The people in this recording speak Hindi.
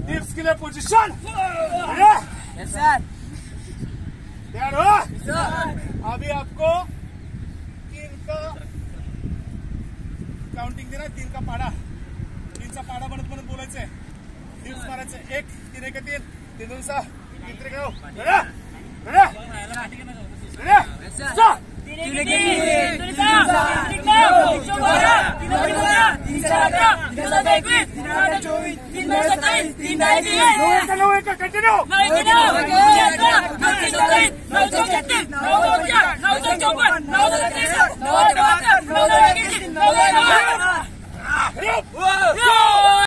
डिप्स के लिए पोजीशन। Yes sir. तैयार हो? अभी आपको 3 का काउंटिंग देना, 3 का पाडा, 3चा पाडा बनत बनत बोलायचंय, डिप्स मारायचं। 1 3 1 3 3 2 6 3 3 9 रेडी कंटिन्यू।